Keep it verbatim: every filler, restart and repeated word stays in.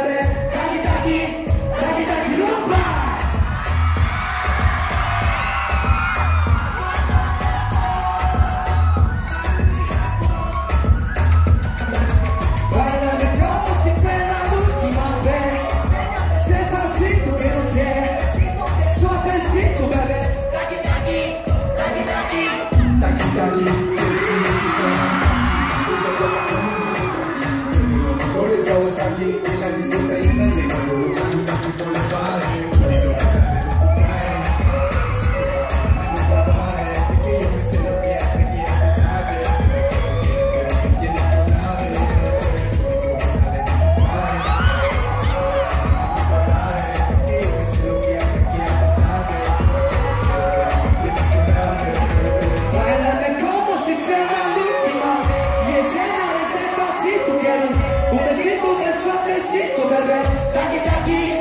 bebé. Taqui, taqui, taqui, taqui, rumba. Báilame como si fuera la última vez. Despacito que no sé, suavecito, bebé. Taqui, taqui, taqui, taqui, taqui, taqui. Estamos aquí en la discoteca y no llegamos los años por la base. Por eso me sale de tu traje. Si te trabaje, de que yo me sé lo que hace, que ya se sabe. Pero que tienes con nadie. Por eso me sale de tu traje. De que yo me sé lo que hace, que ya se sabe. Pero que tienes con nadie. Báilame como si fuera la última y enséñame ese pasito que eres. Un besito, un suavecito, bebé. Taqui, taqui.